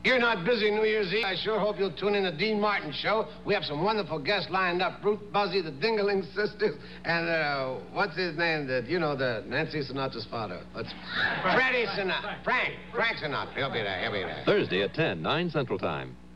you're not busy New Year's Eve, I sure hope you'll tune in to Dean Martin's show. We have some wonderful guests lined up. Ruth Buzzy, the Dingaling Sisters, and, what's his name? The Nancy Sinatra's father. What's... Freddie Sinatra. Frank Sinatra. He'll be there. Thursday at 10, 9 Central Time.